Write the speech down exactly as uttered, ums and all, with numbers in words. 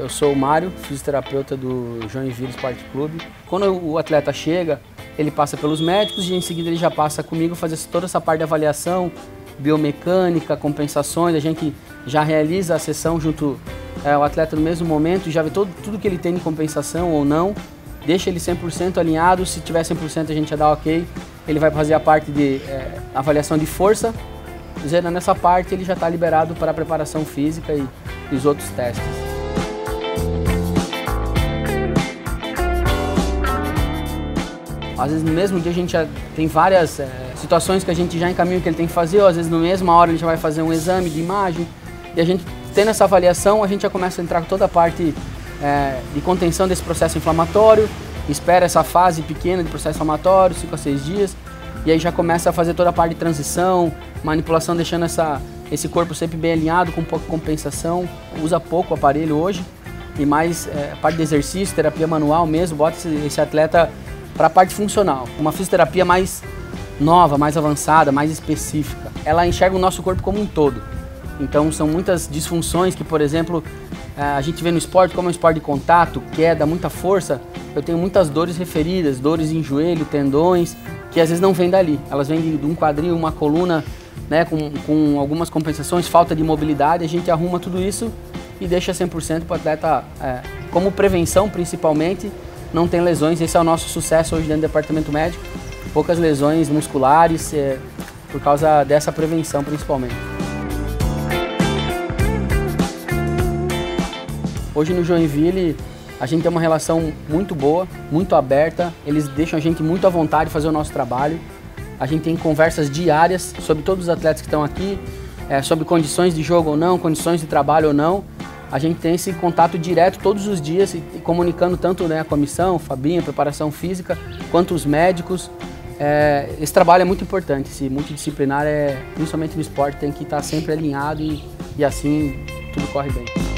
Eu sou o Mário, fisioterapeuta do Joinville Esporte Clube. Quando o atleta chega, ele passa pelos médicos e em seguida ele já passa comigo fazer toda essa parte de avaliação, biomecânica, compensações. A gente já realiza a sessão junto ao atleta no mesmo momento, já vê todo, tudo que ele tem de compensação ou não, deixa ele cem por cento alinhado. Se tiver cem por cento a gente já dá ok, ele vai fazer a parte de é, avaliação de força. Zerando essa parte, ele já está liberado para a preparação física e, e os outros testes. Às vezes no mesmo dia a gente já tem várias é, situações que a gente já encaminha o que ele tem que fazer, ou às vezes na mesma hora ele já vai fazer um exame de imagem, e a gente tendo essa avaliação, a gente já começa a entrar com toda a parte é, de contenção desse processo inflamatório, espera essa fase pequena de processo inflamatório, cinco a seis dias, e aí já começa a fazer toda a parte de transição, manipulação, deixando essa, esse corpo sempre bem alinhado, com pouca compensação. Usa pouco o aparelho hoje, e mais é, a parte de exercício, terapia manual mesmo, bota esse, esse atleta para a parte funcional. Uma fisioterapia mais nova, mais avançada, mais específica. Ela enxerga o nosso corpo como um todo. Então são muitas disfunções que, por exemplo, a gente vê no esporte, como é um esporte de contato, queda, muita força. Eu tenho muitas dores referidas, dores em joelho, tendões, que às vezes não vêm dali. Elas vêm de um quadril, uma coluna, né, com, com algumas compensações, falta de mobilidade. A gente arruma tudo isso e deixa cem por cento para o atleta, é, como prevenção principalmente, não tem lesões. Esse é o nosso sucesso hoje dentro do departamento médico. Poucas lesões musculares, é, por causa dessa prevenção principalmente. Hoje no Joinville a gente tem uma relação muito boa, muito aberta, eles deixam a gente muito à vontade de fazer o nosso trabalho. A gente tem conversas diárias sobre todos os atletas que estão aqui, é, sobre condições de jogo ou não, condições de trabalho ou não. A gente tem esse contato direto todos os dias, e, e comunicando tanto, né, a comissão, Fabinho, a preparação física, quanto os médicos. É, esse trabalho é muito importante, esse multidisciplinar, é, principalmente no esporte, tem que estar sempre alinhado e, e assim tudo corre bem.